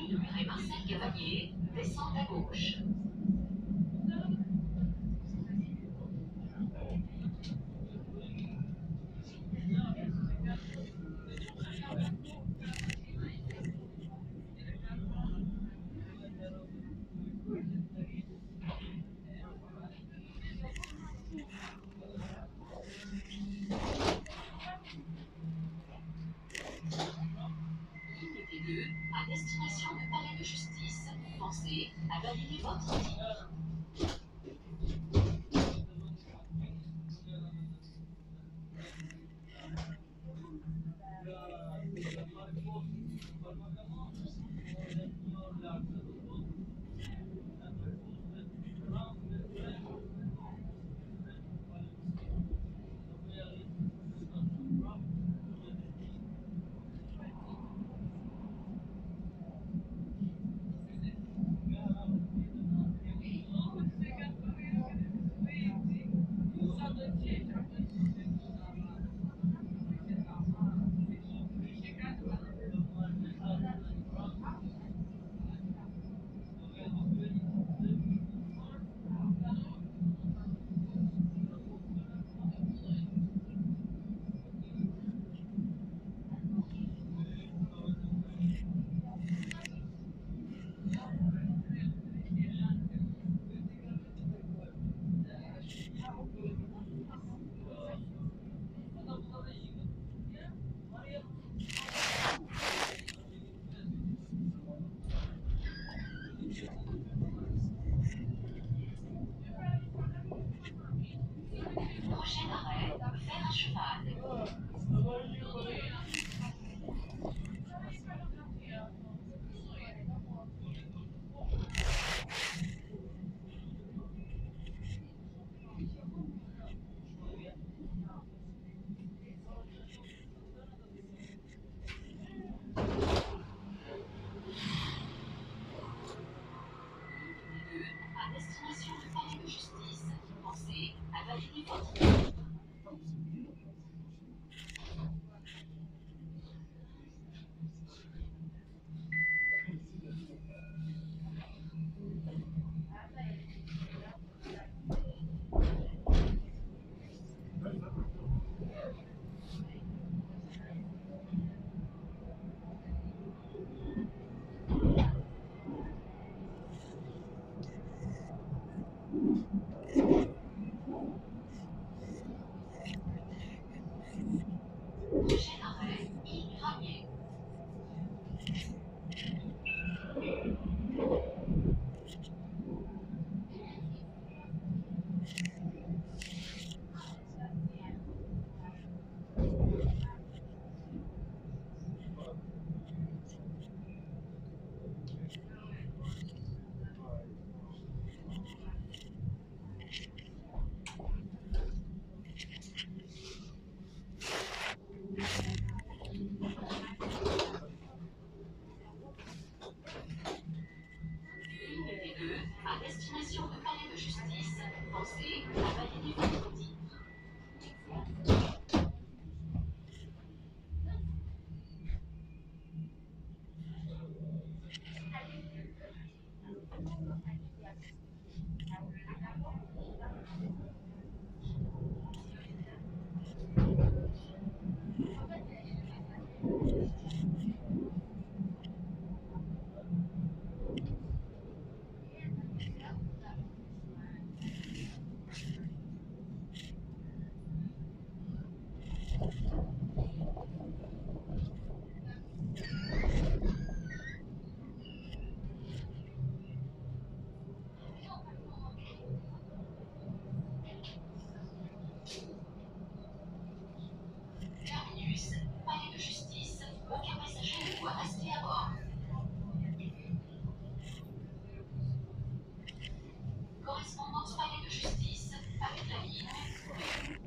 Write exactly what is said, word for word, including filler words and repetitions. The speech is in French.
rue Marcel Cavalier, descente à gauche. Ligne deux, à destination de Palais de Justice, pensez à valider votre titre. Prochain arrêt, fer à cheval. À destination du Palais de Justice, pensez à valider votre titre. Prochain arrêt, ligne Ramier. Ligne deux, à destination de Palais de Justice, pensez à valider votre titre. Terminus, Palais de Justice, aucun passager ne doit rester à bord. Correspondance Palais de Justice avec la ligne